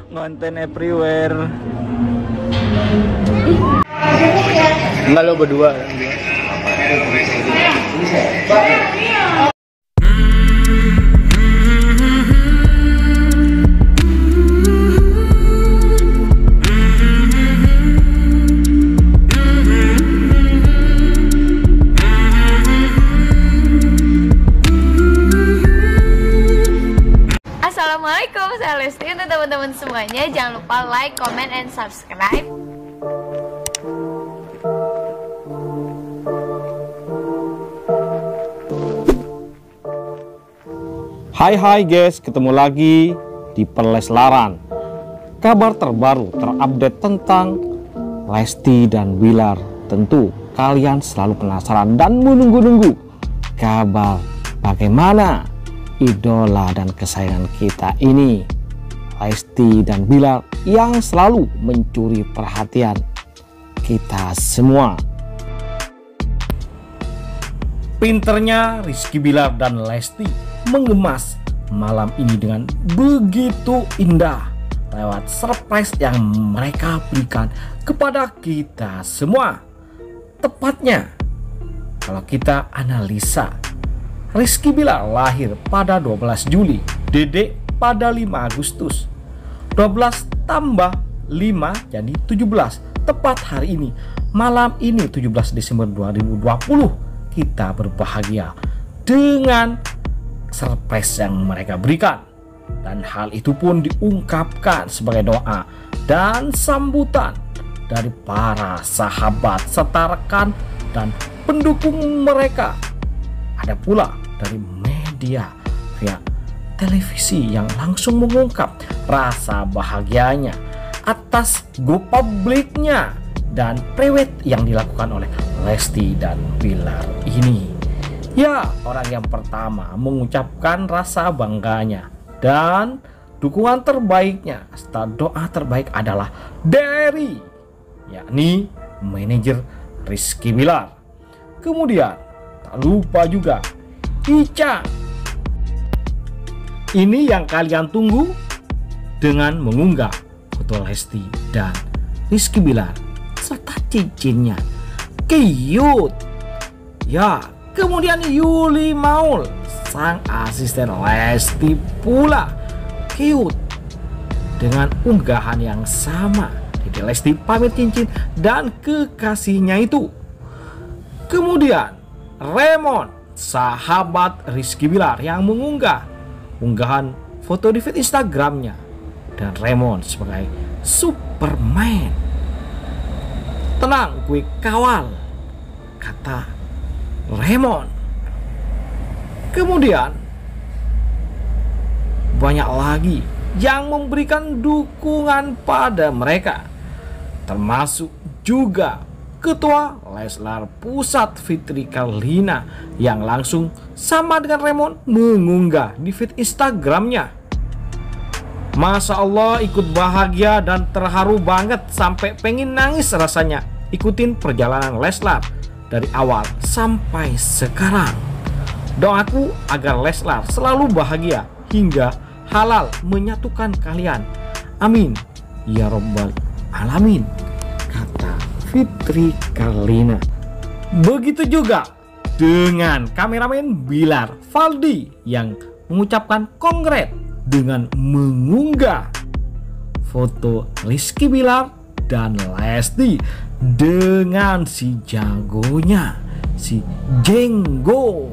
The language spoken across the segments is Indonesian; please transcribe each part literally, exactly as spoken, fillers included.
Ngonten everywhere. Enggak, lo berdua. Assalamualaikum, saya Lesti. Untuk teman-teman semuanya, jangan lupa like, comment, and subscribe. Hai hai guys, ketemu lagi di Perleslaran. Kabar terbaru terupdate tentang Lesti dan Bilar. Tentu kalian selalu penasaran dan menunggu-nunggu kabar bagaimana idola dan kesayangan kita ini, Lesti dan Bilar, yang selalu mencuri perhatian kita semua. Pinternya Rizky Bilar dan Lesti mengemas malam ini dengan begitu indah lewat surprise yang mereka berikan kepada kita semua. Tepatnya kalau kita analisa, Rizky Bilar lahir pada dua belas Juli, Dede pada lima Agustus. Dua belas tambah lima jadi tujuh belas. Tepat hari ini, malam ini tujuh belas Desember dua ribu dua puluh, kita berbahagia dengan surprise yang mereka berikan. Dan hal itu pun diungkapkan sebagai doa dan sambutan dari para sahabat serta rekan dan pendukung mereka. Ada pula dari media via televisi yang langsung mengungkap rasa bahagianya atas go publiknya dan prewed yang dilakukan oleh Lesti dan Bilar ini. Ya, orang yang pertama mengucapkan rasa bangganya dan dukungan terbaiknya serta doa terbaik adalah dari, yakni manajer Rizky Bilar. Kemudian tak lupa juga Ica. Ini yang kalian tunggu dengan mengunggah foto Lesti dan Rizky Bilar serta cincinnya. Cute. Ya, kemudian Yuli Maul, sang asisten Lesti pula cute dengan unggahan yang sama. Jadi Lesti pamit cincin dan kekasihnya itu. Kemudian Raymond, sahabat Rizky Bilar, yang mengunggah unggahan foto di feed Instagramnya, dan Raymond sebagai Superman. Tenang, gue kawal, kata Raymond. Kemudian banyak lagi yang memberikan dukungan pada mereka, termasuk juga Ketua Leslar Pusat Fitri Karlina yang langsung sama dengan Raymond mengunggah di feed Instagramnya. Masya Allah, ikut bahagia dan terharu banget sampai pengen nangis rasanya ikutin perjalanan Leslar dari awal sampai sekarang. Doaku agar Leslar selalu bahagia hingga halal menyatukan kalian. Amin ya robbal alamin, kata Fitri Karlina. Begitu juga dengan kameramen Bilar, Valdi, yang mengucapkan kongres dengan mengunggah foto Rizky Bilar dan Lesti dengan si jagonya, si Jenggo.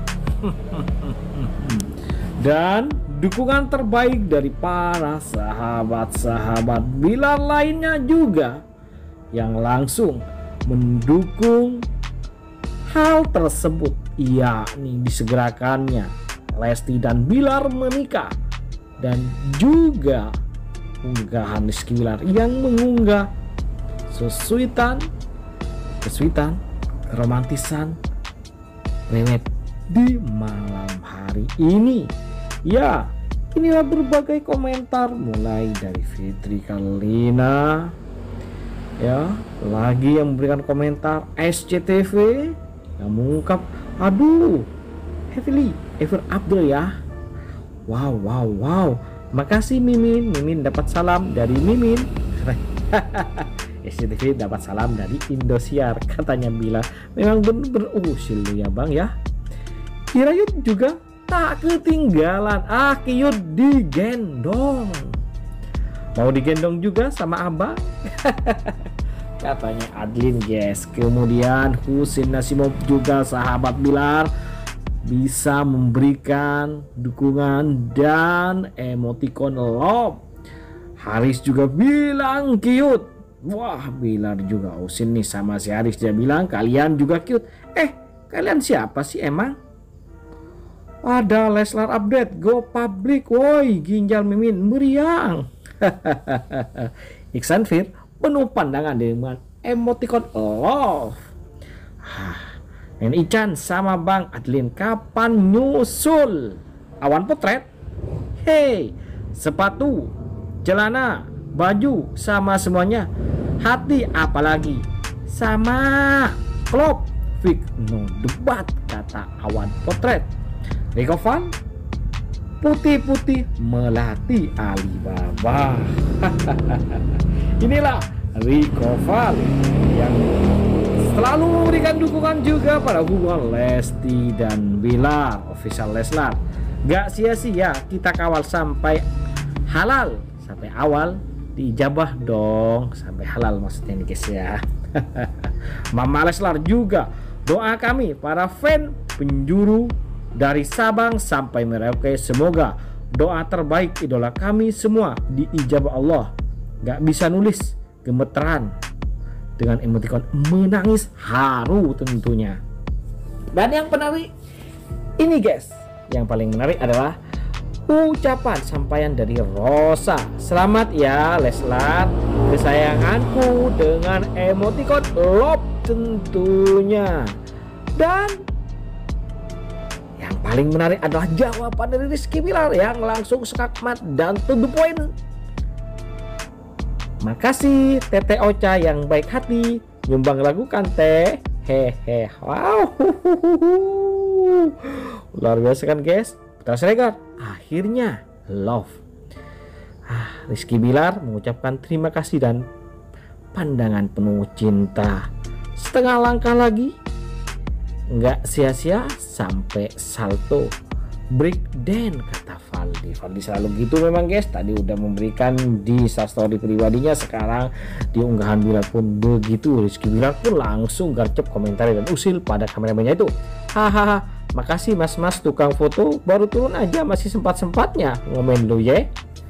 Dan dukungan terbaik dari para sahabat-sahabat Bilar lainnya juga yang langsung mendukung hal tersebut, yakni disegerakannya Lesti dan Bilar menikah, dan juga unggahan Rizky Bilar yang mengunggah sesuitan, kesuitan, keromantisan lewat di malam hari ini. Ya, inilah berbagai komentar mulai dari Fitri Karlina, ya, lagi yang memberikan komentar S C T V yang mengungkap, aduh, Heavily Ever Abdul ya, wow wow wow, Makasih Mimin. Mimin dapat salam dari Mimin. S C T V dapat salam dari Indosiar, katanya Bilar. Memang bener-bener usil lu ya bang ya. Kirayut juga tak ketinggalan. Ah, Kiyut digendong. Mau digendong juga sama Abang? Katanya Adlin guys. Kemudian Husin Nasimov juga sahabat Bilar bisa memberikan dukungan dan emoticon love. Haris juga bilang cute. Wah, Bilar juga usin nih sama si Haris, dia bilang kalian juga cute. Eh, kalian siapa sih emang? Ada Leslar update go public. Woi, ginjal Mimin meriang. Iksan Fir penuh pandangan dengan emoticon love. Dan Ican sama Bang Adlin kapan nyusul awan potret? Hey, sepatu, celana, baju sama semuanya. Hati apalagi sama klop. Fik no debat, kata awan potret. Rekovan putih-putih melati Alibaba. Inilah Rekovan yang selalu memberikan dukungan juga pada hubungan Lesti dan Bilar, official Leslar. Gak sia-sia kita kawal sampai halal, sampai awal diijabah dong, sampai halal maksudnya nih guys ya. Mama Leslar juga doa kami para fan penjuru dari Sabang sampai Merauke, semoga doa terbaik idola kami semua diijabah Allah. Gak bisa nulis, gemeteran dengan emoticon menangis haru tentunya. Dan yang menarik ini guys, yang paling menarik adalah ucapan sampaian dari Rosa. Selamat ya Leslar kesayanganku, dengan emoticon love tentunya. Dan yang paling menarik adalah jawaban dari Rizky Bilar yang langsung skakmat dan to the point. Makasih Tete Ocha yang baik hati nyumbang lagu kan teh. Hehe. Wow. Luar biasa kan guys. Putra Siregar akhirnya love. Ah, Rizky Bilar mengucapkan terima kasih dan pandangan penuh cinta. Setengah langkah lagi, nggak sia-sia sampai salto breakdown, kata Valdi. Valdi selalu gitu memang guys. Tadi udah memberikan di story pribadinya, sekarang di unggahan Bilar pun begitu. Rizky Bilar pun langsung garcep komentar dan usil pada kameramennya itu. Hahaha, makasih mas-mas tukang foto, baru turun aja masih sempat-sempatnya ngomen lu ya.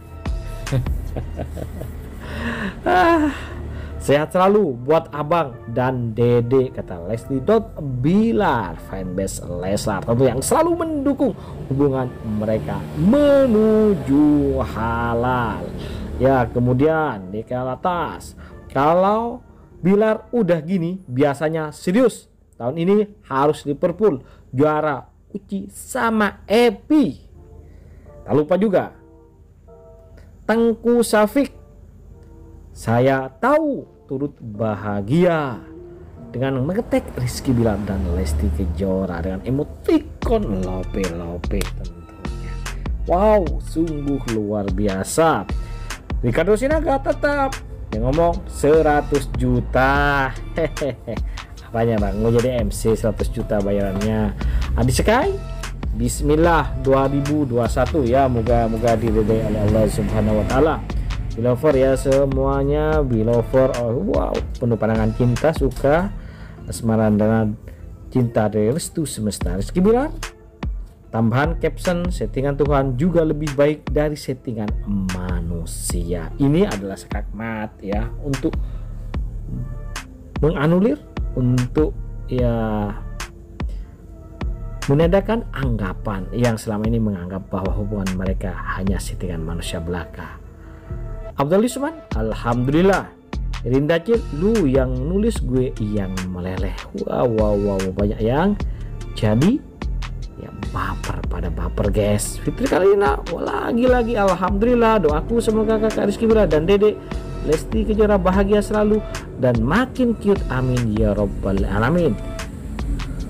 ah, Sehat selalu buat abang dan dede, kata Lesti dot Bilar, fanbase Leslar tentu yang selalu mendukung hubungan mereka menuju halal. Ya, kemudian di atas, kalau Bilar udah gini biasanya serius. Tahun ini harus Liverpool juara Uci sama Epi. Tak lupa juga Tengku Safik, saya tahu turut bahagia dengan mengetek Rizky Bilar dan Lesti Kejora dengan emoticon lope-lope tentunya. Wow, sungguh luar biasa. Ricardo Sinaga tetap yang ngomong seratus juta. Hehehe. Apanya bang, mau jadi M C seratus juta bayarannya. Adi Sky, bismillah dua ribu dua puluh satu ya, moga-moga diridai oleh Allah Subhanahu wa taala. Bilover ya semuanya, Bilover, oh wow, penuh pandangan cinta, suka asmara dan cinta dari restu semesta. Rizky Bilar tambahan caption, settingan Tuhan juga lebih baik dari settingan manusia. Ini adalah skakmat ya, untuk menganulir, untuk ya menandakan anggapan yang selama ini menganggap bahwa hubungan mereka hanya settingan manusia belaka. Abdul Isman, alhamdulillah. Rinda Cil, lu yang nulis, gue yang meleleh. Wow, wow, wow, banyak yang jadi ya baper pada baper guys. Fitri Kalina, lagi-lagi alhamdulillah. Doaku semoga kakak Rizky Bilar dan dede Lesti Kejora bahagia selalu dan makin cute, amin ya robbal alamin.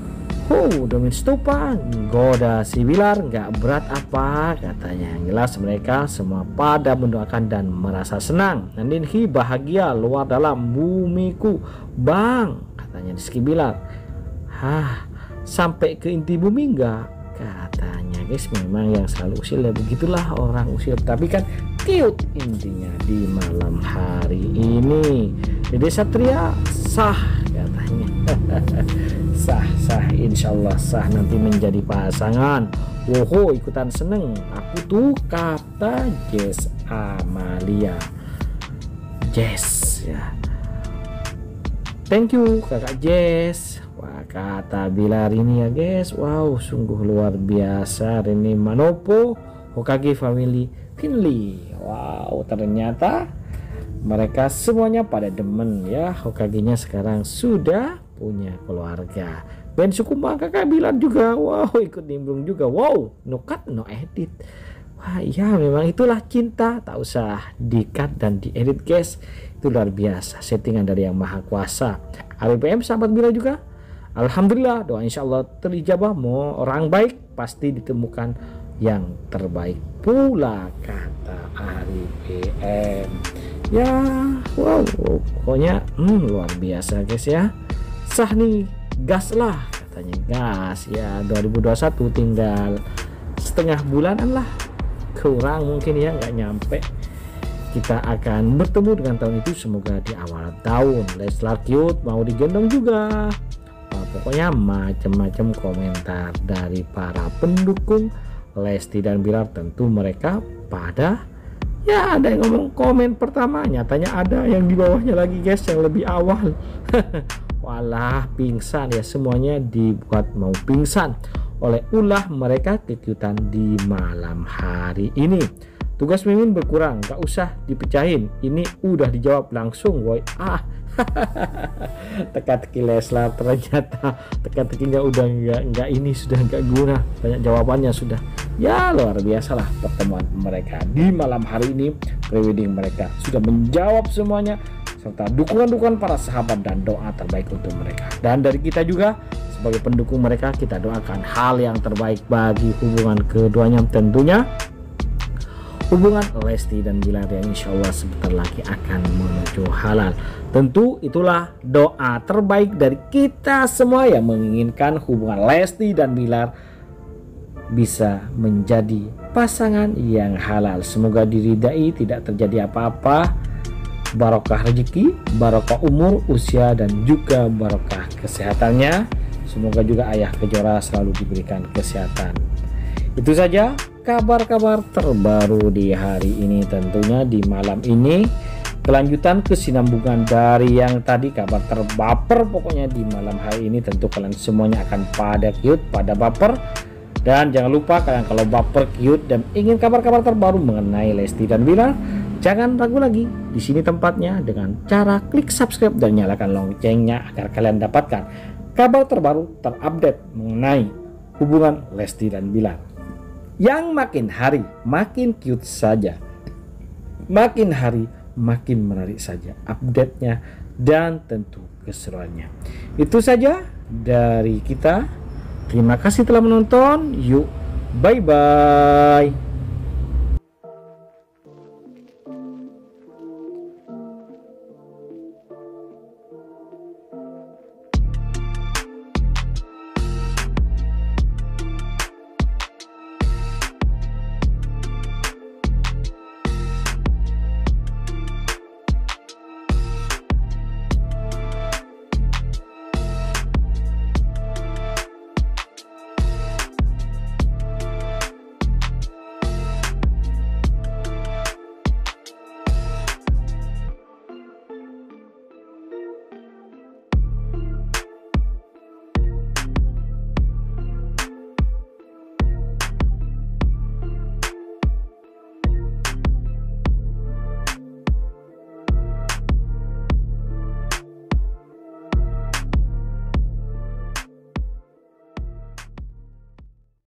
Oh, demi stupa goda si Bilar nggak berat apa katanya. Yang jelas mereka semua pada mendoakan dan merasa senang. Nandinhi bahagia luar dalam bumiku bang katanya Rizky Bilar. Hah, sampai ke inti bumi enggak katanya guys. Memang yang selalu usil ya begitulah orang usil, tapi kan cute intinya di malam hari ini. Dede Satria sah katanya. sah sah insyaallah sah nanti menjadi pasangan. Woho ikutan seneng aku tuh kata Jess Amalia. Jess ya, thank you kakak Jess. Wah kata Bilar ini ya guys, wow sungguh luar biasa. Rene Manopo Hokage Family Finley. Wow ternyata mereka semuanya pada demen ya. Hokage-nya sekarang sudah punya keluarga. Ben Sukuma kakak Bilar juga wow ikut nimbrung juga. Wow no cut no edit. Wah ya memang itulah cinta, tak usah di cut dan diedit guys. Itu luar biasa settingan dari yang maha kuasa. A B P M sahabat Bilar juga alhamdulillah doa insya Allah terijabah. Mau orang baik pasti ditemukan yang terbaik pula kata A B P M. Ya wow, wow pokoknya hmm, luar biasa guys ya. Sah nih gas lah katanya gas ya. Dua ribu dua puluh satu tinggal setengah bulanan lah, kurang mungkin ya, nggak nyampe kita akan bertemu dengan tahun itu. Semoga di awal tahun. Leslar cute mau digendong juga. Nah, pokoknya macam-macam komentar dari para pendukung Lesti dan Bilar. Tentu mereka pada ya ada yang ngomong komen pertama, nyatanya ada yang di bawahnya lagi guys yang lebih awal. Walah pingsan ya, semuanya dibuat mau pingsan oleh ulah mereka kekiutan di malam hari ini. Tugas Mimin berkurang, gak usah dipecahin, ini udah dijawab langsung woy. Ah teka-teki Leslar ternyata teka-tekinya udah nggak nggak ini sudah nggak guna, banyak jawabannya sudah. Ya luar biasa lah pertemuan mereka di malam hari ini. Prewedding mereka sudah menjawab semuanya, serta dukungan-dukungan para sahabat dan doa terbaik untuk mereka. Dan dari kita juga sebagai pendukung mereka, kita doakan hal yang terbaik bagi hubungan keduanya, tentunya hubungan Lesti dan Bilar yang insya Allah sebentar lagi akan menuju halal. Tentu itulah doa terbaik dari kita semua yang menginginkan hubungan Lesti dan Bilar bisa menjadi pasangan yang halal. Semoga diridai, tidak terjadi apa-apa, barokah rezeki, barokah umur, usia, dan juga barokah kesehatannya. Semoga juga ayah Kejora selalu diberikan kesehatan. Itu saja kabar-kabar terbaru di hari ini, tentunya di malam ini. Kelanjutan kesinambungan dari yang tadi, kabar terbaper pokoknya di malam hari ini. Tentu kalian semuanya akan pada cute, pada baper. Dan jangan lupa kalian kalau baper, cute, dan ingin kabar-kabar terbaru mengenai Lesti dan Bilar, jangan ragu lagi. Di sini tempatnya dengan cara klik subscribe dan nyalakan loncengnya agar kalian dapatkan kabar terbaru terupdate mengenai hubungan Lesti dan Bilar. Yang makin hari makin cute saja, makin hari makin menarik saja update-nya dan tentu keseruannya. Itu saja dari kita. Terima kasih telah menonton. Yuk, bye bye.